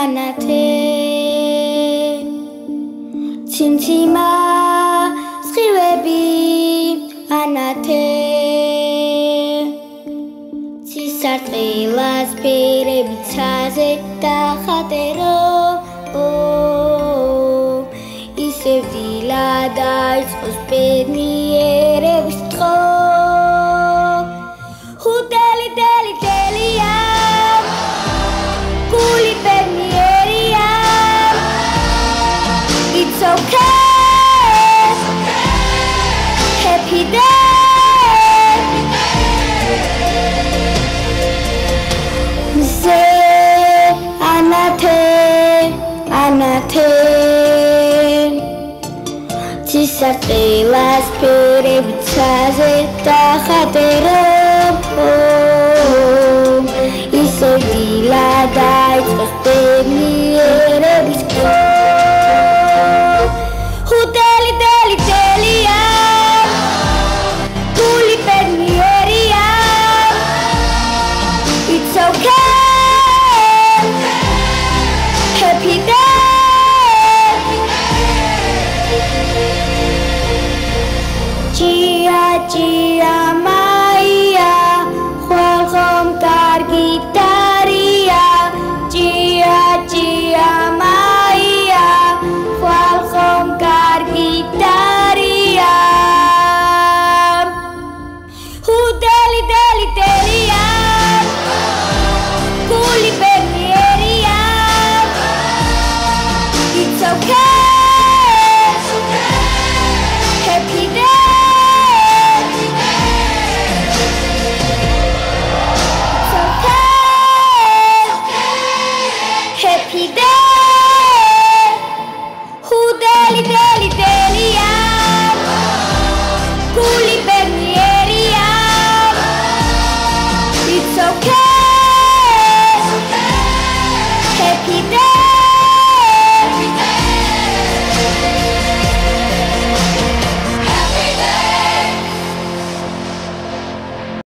ანათე ციმციმა სხივები ანათე ცისარტყილას ბერები ცაზე დახატერო ისევ დილა დაიწყოს ბედნიერების თხო ჰუტელი დელი დელია გული ბედნიერია It's okay Happy day Mse anate Tisartelas perebe tsaze daxaterো Isევ დილა დაიწყოს ბედნიერების თხო ჰუტელი დელი დელია გული ბედნიერია It's okay Happy day Gia